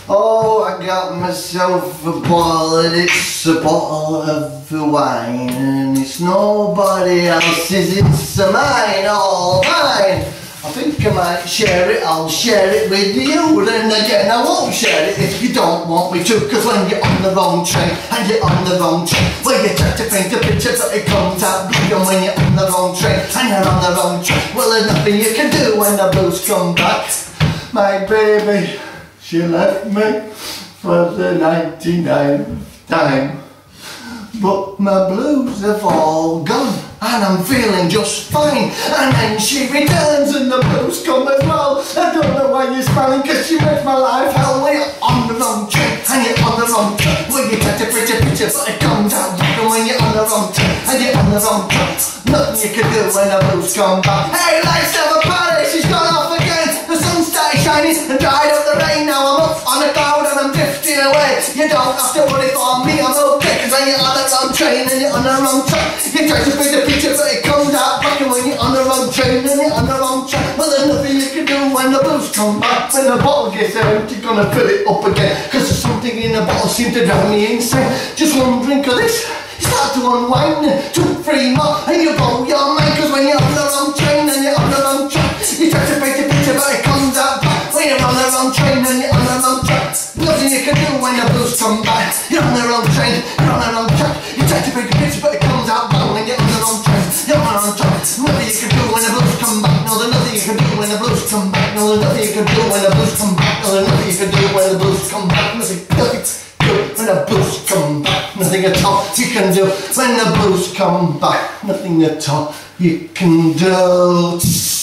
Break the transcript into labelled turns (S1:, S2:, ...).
S1: Oh, I got myself a bottle, and it's a bottle of wine, and it's nobody else's, it's mine, all mine. I think I might share it, I'll share it with you, then again I won't share it if you don't want me to, cause when you're on the wrong train, and you're on the wrong train, well you try to paint a picture but it comes out big, and when you're on the wrong train, and you're on the wrong train, well there's nothing you can do when the blues come back. My baby, she left me for the 99th time, but my blues have all gone and I'm feeling just fine. And then she returns and the blues come as well. I don't know why you're smiling, cause she makes my life hell. When you're on the wrong train and you're on the wrong track, well you try to print a picture but it comes out back. And when you're on the wrong train and you're on the wrong track, nothing you can do when the blues come back. Hey, let's have a party, she's gone off again. The sun started shining and dried up the rain. Now I'm up on a cloud and I'm drifting away. You don't have to worry for me, I'm okay, cause when you're on the wrong train and you're on the wrong track, you try to print a picture but it comes out back. And when you're on the wrong train and you're on the wrong track, well there's nothing you can do when the blues come back. When the bottle gets empty, you're gonna fill it up again, cause there's something in the bottle seems to drive me insane. Just one drink of this, you start to unwind, 2, 3 more and you blow your mind. Cause when you're on the wrong train and you're on the wrong track, you try to paint a picture but it comes out back. When you're on the wrong train and you're on the wrong track, nothing you can do when the blues come back. You're on the wrong train, you're on the wrong track, you try to paint a picture but it comes out back. When you're on the wrong train, you're on the wrong track, nothing you can do when the blues come back. No, there's nothing you can do when the blues come back. No, there's nothing you can do when the blues come back. No, there's nothing you can do when the blues come back. Nothing when the blues come back. Nothing at all you can do when the blues come back. Nothing at all you can do.